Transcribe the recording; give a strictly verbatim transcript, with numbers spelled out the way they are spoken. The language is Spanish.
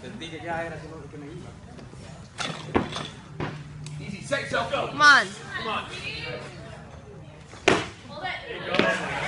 Sentí que ya era que me iba. Easy, set yourself, go. Come on. Come on. Hold it. There you go.